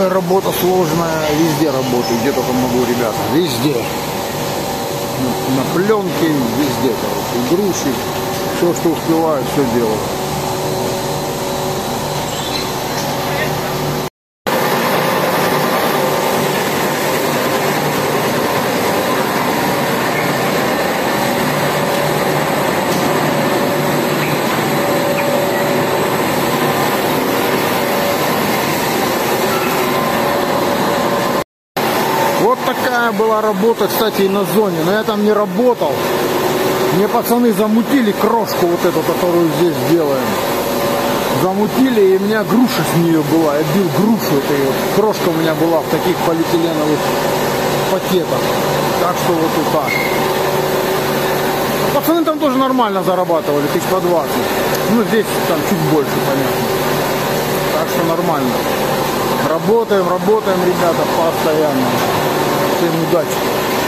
Ой, работа сложная, везде работаю, где только могу, ребята, везде. На пленке, везде, короче, груши, все, что успеваю, все делаю. Вот такая была работа, кстати, и на зоне. Но я там не работал. Мне пацаны замутили крошку вот эту, которую здесь делаем. Замутили, и у меня груша с нее была. Я бил грушу этой вот. Крошка у меня была в таких полиэтиленовых пакетах. Так что вот и так. Пацаны там тоже нормально зарабатывали, тысяч по 20. Ну, здесь там чуть больше, понятно. Так что нормально. Работаем, ребята, постоянно. Всем удачи.